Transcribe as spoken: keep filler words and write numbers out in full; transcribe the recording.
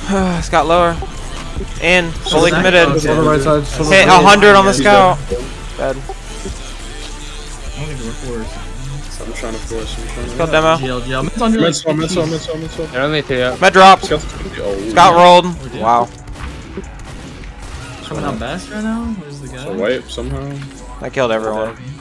Scout lower. In. Fully committed. On the right side. Hit a hundred on the scout. Dead. I don't think we're forced. I'm trying to force. I'm trying to. Scout demo. G L, G L. Mid's under like Midsole, midsole, midsole, midsole. They're only three up. Med drops. Oh, Scout rolled. Wow. coming out best right now. Where's the guy? So wipe somehow. I killed everyone.